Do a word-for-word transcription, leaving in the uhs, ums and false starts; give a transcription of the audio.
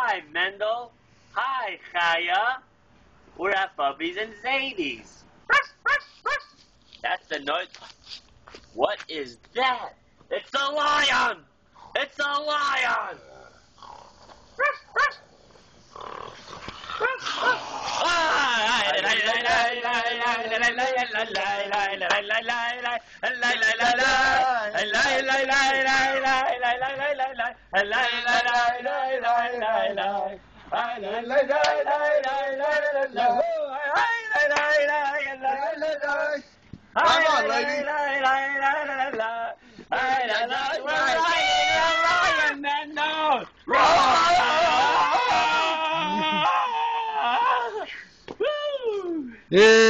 Hi, Mendel. Hi, Chaya. We're at Bubby's and Zadie's. That's the noise. What is that? It's a lion! It's a lion! Come on, lady. Yeah.